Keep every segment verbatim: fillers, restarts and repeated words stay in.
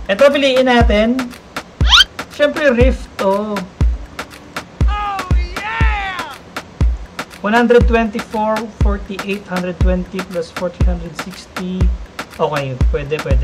Ito, piliin natin. Siyempre, Rift to. one twenty-four, forty-eight, one twenty plus fourteen sixty. Okay, pwede, pwede.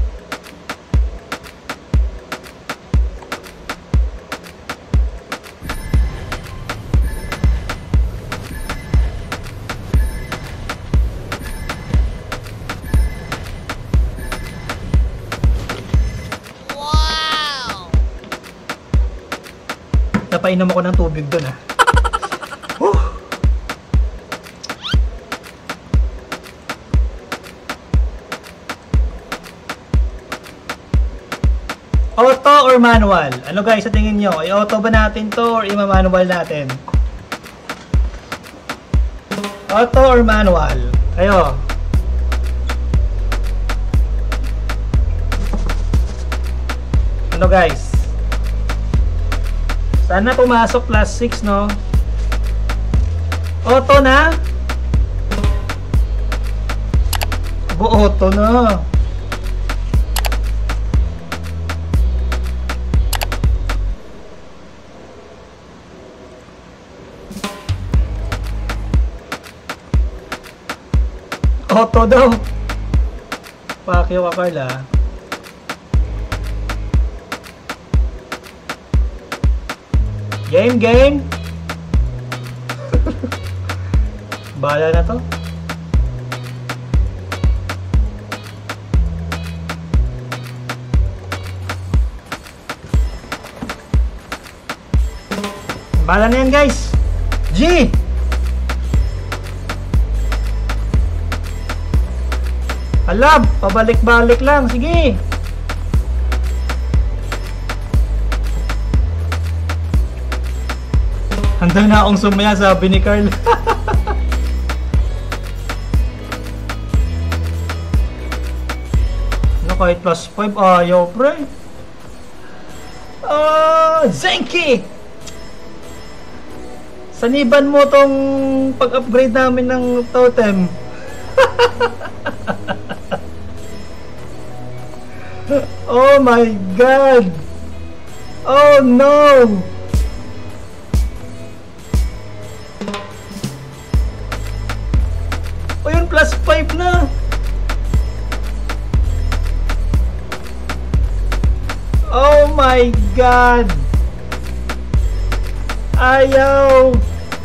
Wow! Napainom ako ng tubig doon, ah. Auto or manual? Ano guys, sa tingin nyo? I-auto ba natin to or i-manual natin? Auto or manual? Ayo. Ano guys? Sana pumasok plus six, no? Auto na? Bu auto na. Auto daw. Pakyo ka pala. Game, game. Bala na to. Bala na yan guys. G! Alab, pabalik-balik lang. Sige. Handa na akong sumaya, sabi ni Carl. Ano kahit plus five? Ayaw, pre. Ah, Zenki! Saniban mo tong pag-upgrade namin ng totem. Oh my god! Oh no! Oh yun, plus five na! Oh my god! Ayaw!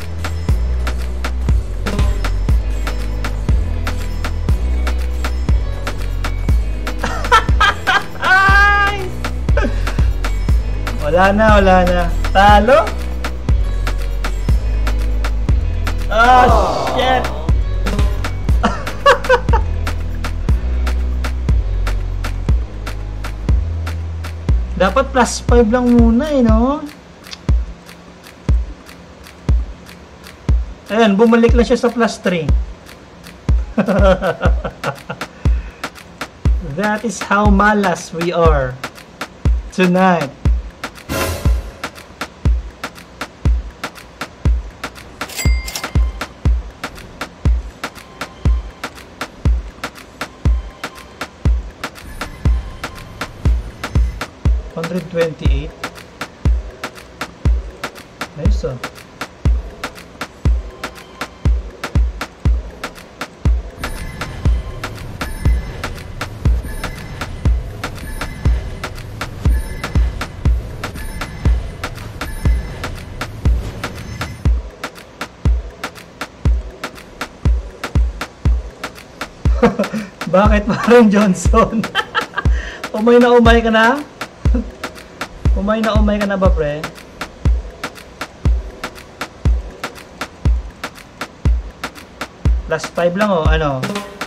Wala na, wala na. Talo? Ah, oh, shit! Dapat plus five lang muna eh, no? Ayan, bumalik lang siya sa plus three. That is how malas we are tonight. one twenty-eight. Nice, oh. Bakit parang Johnson? Umay na umay ka na? Umay na umay ka na ba, pre? Plus five lang, oh. Ano?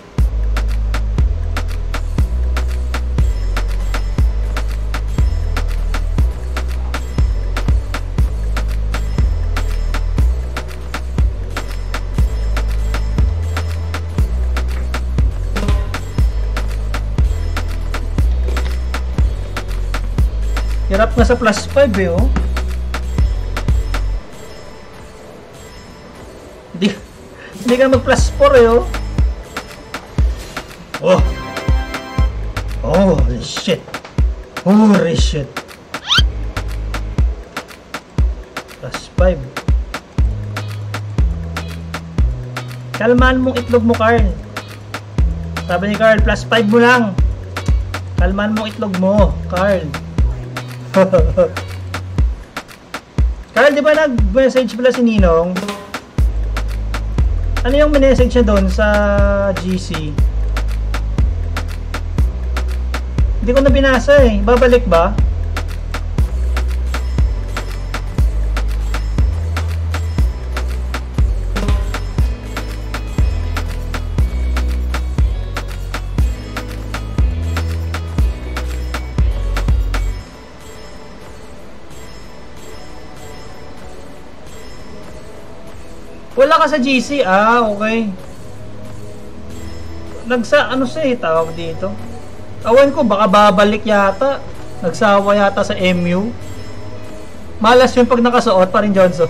Hirap nga sa plus five eh, oh. Hindi, hindi ka mag plus four eh, oh. Oh. Oh, shit. Holy shit. Plus five. Kalmaan mong itlog mo, Carl. Sabi ni Carl, plus five mo lang. Kalmaan mong itlog mo, Carl. Carl, di ba nag-message pala si Ninong? Ano yung message niya doon sa G C? Hindi ko na binasa eh. Babalik ba? Wala ka sa G C? Ah, okay. Nagsa, ano siya eh, tawag dito? Awan ko, baka babalik yata. Nagsawa yata sa M U. Malas yun pag nakasuot pa rin, Johnson.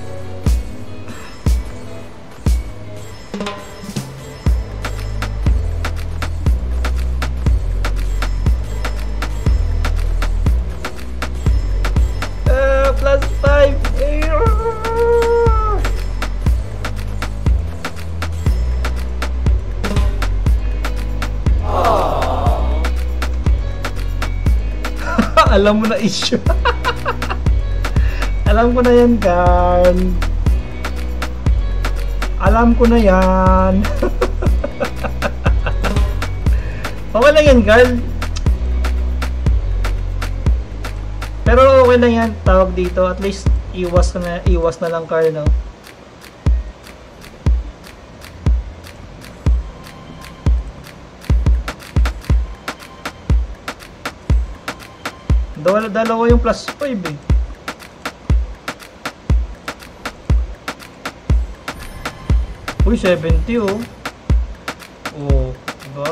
Uh, plus five. Alam mo na issue. Alam ko na yan, Carl. Alam ko na yan. Okay lang yan, Carl. Pero okay lang yan, tawag dito. At least iwas na, iwas na lang, Carl, no? Dalawa, dalawa yung plus five eh. Uy, seventy oh. Oh, diba?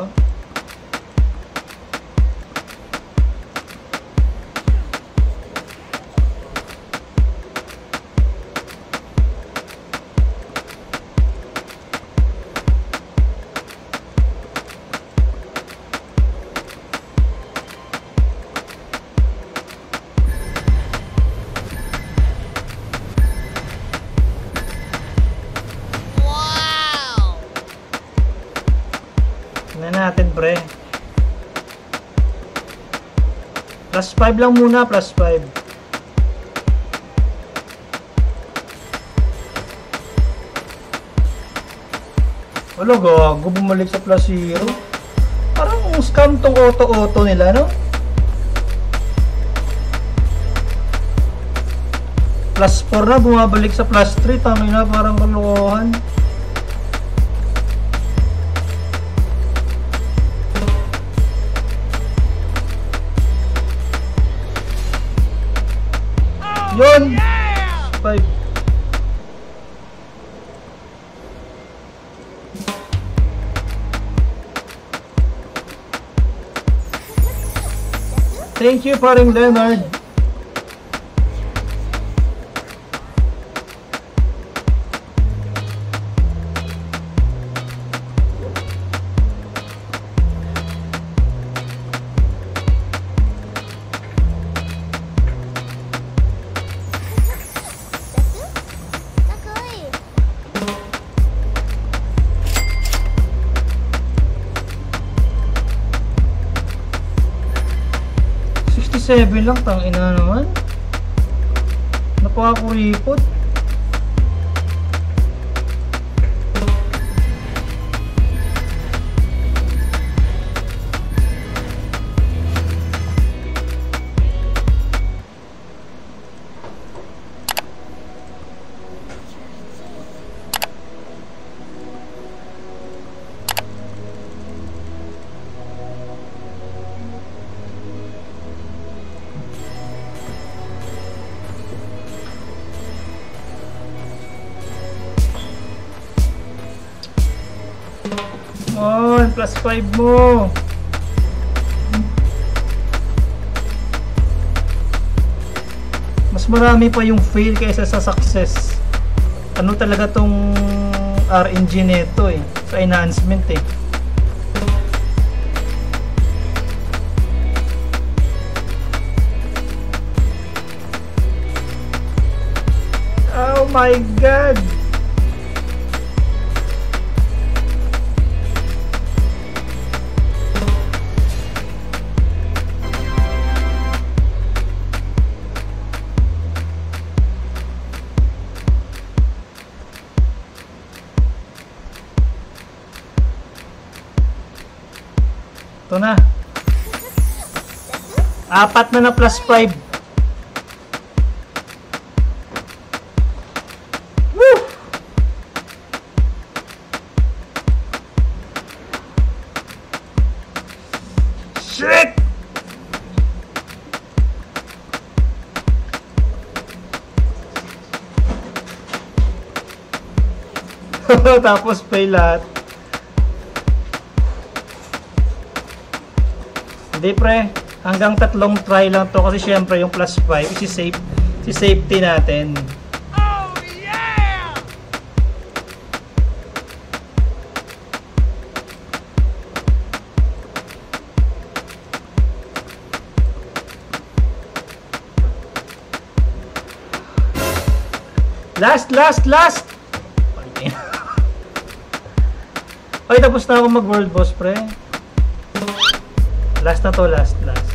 Natin, pre. Plus five lang muna, plus five. Wala, gago, bumalik sa plus zero. Parang scam tong auto-auto nila, no? Plus four na, bumabalik sa plus three. Tangin na, parang kalokohan. Yun! five. Thank you, paring Leonard. sixty-seven lang, tangina naman. Napakuripot. On, plus five mo. Mas marami pa yung fail kaysa sa success. Ano talaga tong R N G neto eh, sa enhancement eh. Oh my God! Ito na. Apat na na plus five. Woo! Shit! Tapos pay lahat. Hindi pre, hanggang tatlong try lang to kasi syempre yung plus five si safe, si safety natin. Oh yeah! Last, last, last! Okay, tapos na ako mag world boss pre. Last na to, last, last.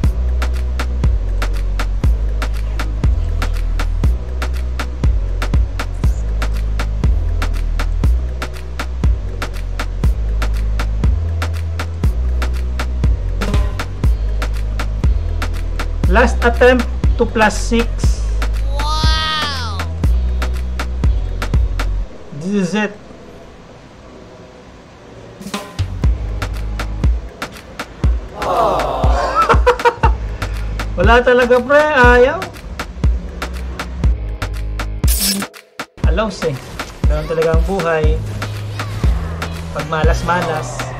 Last attempt to plus six. Wow! This is it. Wala talaga pre, ayaw. Alaws eh. Ganun talaga ang buhay. Pag malas-malas.